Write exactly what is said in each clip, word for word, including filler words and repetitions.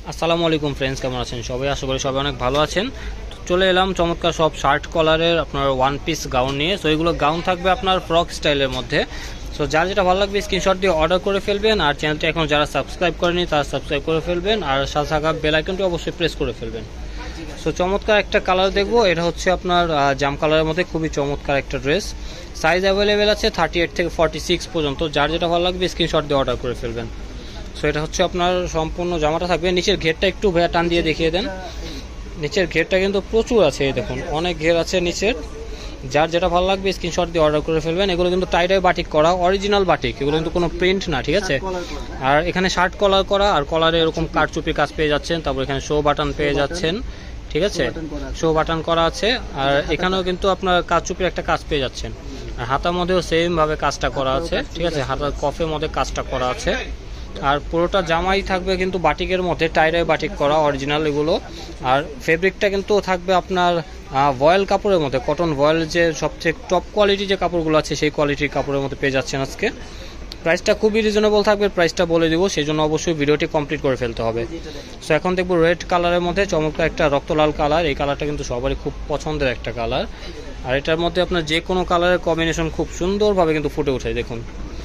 আসসালামু আলাইকুম ফ্রেন্ডস, কেমন আছেন সবাই? আশা করি সবাই অনেক ভালো আছেন। চলে এলাম চমৎকার সব শার্ট কলারের আপনার ওয়ান পিস গাউন নিয়ে। সো এগুলো গাউন থাকবে আপনার ফ্রক স্টাইলের মধ্যে। সো যার যেটা ভালো লাগবে স্ক্রিনশট দিয়ে অর্ডার করে ফেলবেন। আর চ্যানেলটি এখন যারা সাবস্ক্রাইব করেনি তারা সাবস্ক্রাইব করে ফেলবেন, আর সাথে থাকা বেল আইকনটি অবশ্যই প্রেস করে ফেলবেন। সো চমৎকার একটা কালার দেখবো, এটা হচ্ছে আপনার জাম কালারের মধ্যে খুবই চমৎকার একটা ড্রেস। সাইজ অ্যাভেলেবেল আছে থার্টি এইট থেকে ফর্টি সিক্স পর্যন্ত। যার যেটা ভালো লাগবে স্ক্রিনশট দিয়ে অর্ডার করে ফেলবেন। সো এটা হচ্ছে আপনার সম্পূর্ণ জামাটা থাকবে। নিচের ঘেরটা একটু ভেয়া টান দিয়ে দেখিয়ে দেন। নিচের ঘেরটা কিন্তু প্রচুর আছে, এই দেখুন অনেক ঘের আছে নিচের। যার যেটা ভালো লাগবে স্ক্রিনশট দিয়ে অর্ডার করে ফেলবেন। এগুলো কিন্তু টাইডাই বাটিক করা, অরিজিনাল বাটিক, এগুলো কিন্তু কোনো প্রিন্ট না, ঠিক আছে। আর এখানে শার্ট কলার করা, আর কলারে এরকম কারচুপি কাজ পেয়ে যাচ্ছেন। তারপর এখানে শো বাটন পেয়ে যাচ্ছেন, ঠিক আছে, শো বাটন করা আছে। আর এখানেও কিন্তু আপনার কারচুপির একটা কাজ পেয়ে যাচ্ছেন। আর হাতার মধ্যেও সেম ভাবে কাজটা করা আছে, ঠিক আছে, হাতার কফের মধ্যে কাজটা করা আছে। আর পুরোটা জামাই থাকবে কিন্তু বাটিকের মধ্যে, টাইডাই বাটিক করা অরিজিনাল এগুলো। আর ফেব্রিকটা কিন্তু থাকবে আপনার ভয়েল কাপড়ের মধ্যে, কটন ভয়েল, যে সবচেয়ে টপ কোয়ালিটি যে কাপড়গুলো আছে সেই কোয়ালিটির কাপড়ের মধ্যে পেয়ে যাচ্ছেন আজকে। প্রাইসটা খুবই রিজনেবল থাকবে, প্রাইসটা বলে দিব, সেই জন্য অবশ্যই ভিডিওটি কমপ্লিট করে ফেলতে হবে। সো এখন দেখবো রেড কালারের মধ্যে চমৎকার একটা রক্তলাল কালার। এই কালারটা কিন্তু সবারই খুব পছন্দের একটা কালার। আর এটার মধ্যে আপনার যে কোনো কালারের কম্বিনেশন খুব সুন্দরভাবে কিন্তু ফুটে ওঠে, দেখুন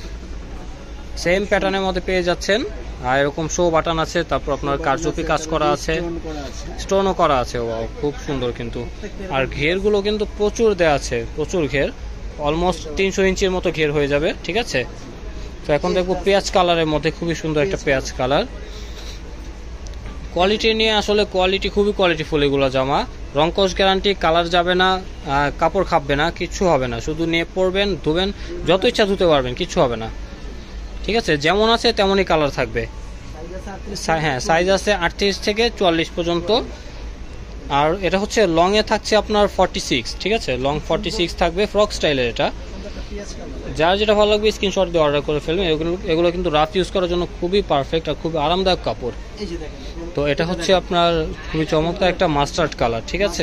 সেম প্যাটার্নের মধ্যে পেয়ে যাচ্ছেন। আর এরকম শো বাটন আছে, তারপর আপনার কারচুপি কাজ করা আছে, স্টোনও করা আছে। ওয়াও, খুব সুন্দর কিন্তু। আর ঘেরগুলো কিন্তু প্রচুর দেওয়া আছে, প্রচুর ঘের, অলমোস্ট তিনশো ইঞ্চির মতো ঘের হয়ে যাবে, ঠিক আছে। তো এখন দেখবো পেঁয়াজ কালারের মধ্যে, খুবই সুন্দর একটা পেঁয়াজ কালার। কোয়ালিটি নিয়ে আসলে কোয়ালিটি খুবই কোয়ালিটিফুল এগুলো জামা। রংকশ গ্যারান্টি, কালার যাবে না, কাপড় খাববে না, কিচ্ছু হবে না। শুধু নিয়ে পরবেন, ধুবেন, যত ইচ্ছা ধুতে পারবেন, কিচ্ছু হবে না, ঠিক আছে। যেমন আছে তেমনই কালার থাকবে। হ্যাঁ, সাইজ আছে আটত্রিশ থেকে চুয়াল্লিশ পর্যন্ত। আর এটা হচ্ছে লং এ থাকছে আপনার ফর্টি সিক্স, ঠিক আছে, লং ফর্টি সিক্স থাকবে, ফ্রক স্টাইলের এটা। যার যেটা ভালো লাগবে স্ক্রিনশট দিয়ে অর্ডার করে ফেলবেন। এগুলো এগুলো কিন্তু রাফ ইউজ করার জন্য খুবই পারফেক্ট আর খুবই আরামদায়ক কাপড়। তো এটা হচ্ছে আপনার খুবই চমৎকার একটা মাস্টার্ড কালার, ঠিক আছে,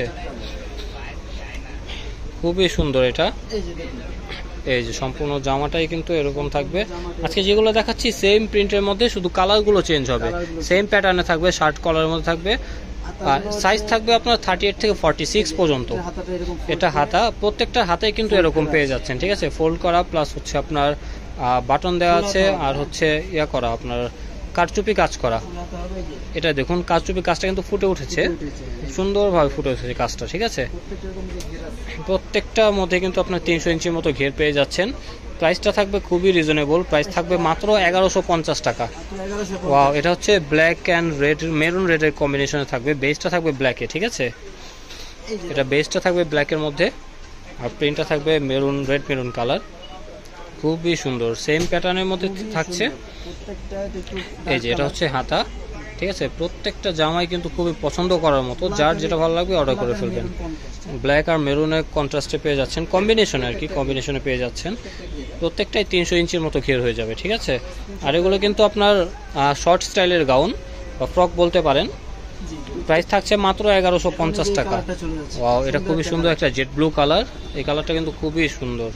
খুবই সুন্দর এটা। এই যে সম্পূর্ণ জামাটাই কিন্তু এরকম থাকবে। আজকে যেগুলো দেখাচ্ছি সেম প্রিন্টের মধ্যে, শুধু কালারগুলো চেঞ্জ হবে, সেম প্যাটার্নে থাকবে, শার্ট কলারের মধ্যে থাকবে। আর সাইজ থাকবে আপনার থার্টি এইট থেকে ফর্টি সিক্স পর্যন্ত। এটা হাতা, প্রত্যেকটা হাতে কিন্তু এরকম পেয়ে যাচ্ছেন, ঠিক আছে, ফোল্ড করা, প্লাস হচ্ছে আপনার বাটন দেওয়া আছে, আর হচ্ছে ইয়া করা আপনার কারচুপি কাজ করা। এটা দেখুন কারচুপি কাজটা কিন্তু ফুটে উঠেছে, সুন্দরভাবে ফুটে উঠেছে কাজটা, ঠিক আছে। প্রত্যেকটার মধ্যে কিন্তু আপনার তিনশো ইঞ্চির মতো ঘের পেয়ে যাচ্ছেন। প্রাইসটা থাকবে খুবই রিজনেবল, প্রাইস থাকবে মাত্র এগারোশো পঞ্চাশ টাকা। ওয়াও, এটা হচ্ছে ব্ল্যাক অ্যান্ড রেড, মেরুন রেডের কম্বিনেশনে থাকবে। বেসটা থাকবে ব্ল্যাকে, ঠিক আছে, এটা বেসটা থাকবে ব্ল্যাকের মধ্যে, আর প্রিন্টটা থাকবে মেরুন, রেড মেরুন কালার, খুবই সুন্দর, সেম প্যাটার্নের মধ্যে থাকছে। এই যে এটা হচ্ছে হাতা, ঠিক আছে। প্রত্যেকটা জামাই কিন্তু খুবই পছন্দ করার মতো। যার যেটা ভালো লাগবে অর্ডার করে ফেলবেন। ব্ল্যাক আর মেরুনের কন্ট্রাস্টে পেয়ে যাচ্ছেন, কম্বিনেশনে আর কি, কম্বিনেশনে পেয়ে যাচ্ছেন। প্রত্যেকটাই তিনশো ইঞ্চির মতো ঘের হয়ে যাবে, ঠিক আছে। আর এগুলো কিন্তু আপনার শর্ট স্টাইলের গাউন বা ফ্রক বলতে পারেন। প্রাইস থাকছে মাত্র এগারোশো পঞ্চাশ টাকা। ওয়াও, এটা খুবই সুন্দর একটা জেড ব্লু কালার। এই কালারটা কিন্তু খুবই সুন্দর।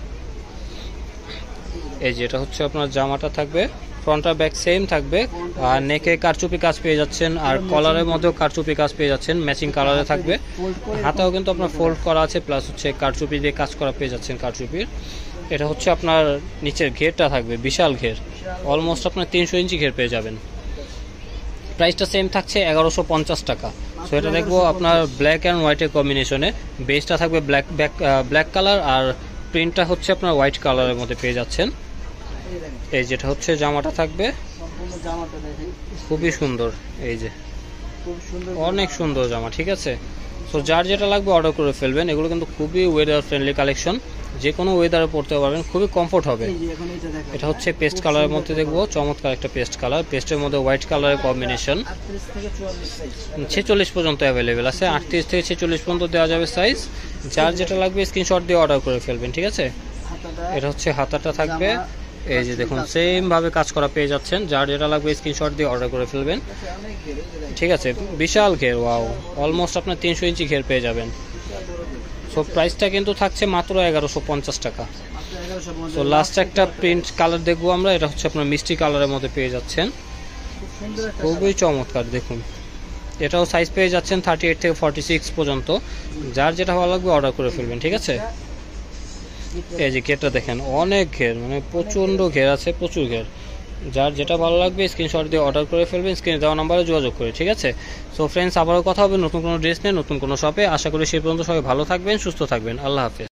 এই যে এটা হচ্ছে আপনার জামাটা থাকবে, ফ্রন্ট আর ব্যাক সেম থাকবে। আর নেকে কারচুপি কাজ পেয়ে যাচ্ছেন, আর কলারের মধ্যেও কারচুপি কাজ পেয়ে যাচ্ছেন, ম্যাচিং কালারে থাকবে। হাতেও কিন্তু আপনার ফোল্ড করা আছে, প্লাস হচ্ছে কারচুপি দিয়ে কাজ করা পেয়ে যাচ্ছেন, কারচুপির। এটা হচ্ছে আপনার নিচের ঘেরটা থাকবে বিশাল ঘের, অলমোস্ট আপনার তিনশো ইঞ্চি ঘের পেয়ে যাবেন। প্রাইসটা সেম থাকছে এগারোশো পঞ্চাশ টাকা। সো এটা দেখবো আপনার ব্ল্যাক অ্যান্ড হোয়াইটের কম্বিনেশনে। বেসটা থাকবে ব্ল্যাক ব্যাক ব্ল্যাক কালার, আর প্রিন্টটা হচ্ছে আপনার হোয়াইট কালারের মধ্যে পেয়ে যাচ্ছেন। এই যেটা হচ্ছে জামাটা থাকবে, খুবই সুন্দর, এই যে অনেক সুন্দর জামা, ঠিক আছে। সো যার যেটা লাগবে অর্ডার করে ফেলবেন। এগুলো কিন্তু খুবই ওয়েদার ফ্রেন্ডলি কালেকশন, যে কোনো ওয়েদারে পড়তে পারবেন, খুবই কমফোর্ট হবে। এটা হচ্ছে পেস্ট কালারের মধ্যে দেখবো, চমৎকার একটা পেস্ট কালার, পেস্টের মধ্যে হোয়াইট কালারের কম্বিনেশন। ছেচল্লিশ পর্যন্ত অ্যাভেলেবেল আছে, আটত্রিশ থেকে ছেচল্লিশ পর্যন্ত দেওয়া যাবে সাইজ। যার যেটা লাগবে স্ক্রিনশট দিয়ে অর্ডার করে ফেলবেন, ঠিক আছে। এটা হচ্ছে হাতাটা থাকবে, এই যে দেখুন সেম ভাবে কাজ করা পেয়ে যাচ্ছেন। যার যেটা লাগবে স্ক্রিনশট দিয়ে অর্ডার করে ফেলবেন, ঠিক আছে। বিশাল ঘের, ওয়াও, অলমোস্ট আপনার তিনশো ইঞ্চি ঘের পেয়ে যাবেন। সো প্রাইসটা কিন্তু থাকছে মাত্র এগারোশো পঞ্চাশ টাকা। সো লাস্ট একটা প্রিন্ট কালার দেখবো আমরা। এটা হচ্ছে আপনার মিষ্টি কালারের মধ্যে পেয়ে যাচ্ছেন, খুবই চমৎকার, দেখুন এটাও সাইজ পেয়ে যাচ্ছেন থার্টি এইট থেকে ফর্টি সিক্স পর্যন্ত। যার যেটা ভালো লাগবে অর্ডার করে ফেলবেন, ঠিক আছে। এই যে ঘেরটা দেখেন, অনেক ঘের, মানে প্রচণ্ড ঘের আছে, প্রচুর ঘের। যার যেটা ভালো লাগবে স্ক্রিনশট দিয়ে অর্ডার করে ফেলবেন, স্ক্রিনে দেওয়া নাম্বারে যোগাযোগ করে, ঠিক আছে। সো ফ্রেন্ডস, আবারও কথা হবে নতুন কোনো ড্রেস নিয়ে নতুন কোনো শপে। আশা করি সেই পর্যন্ত সবাই ভালো থাকবেন, সুস্থ থাকবেন। আল্লাহ হাফেজ।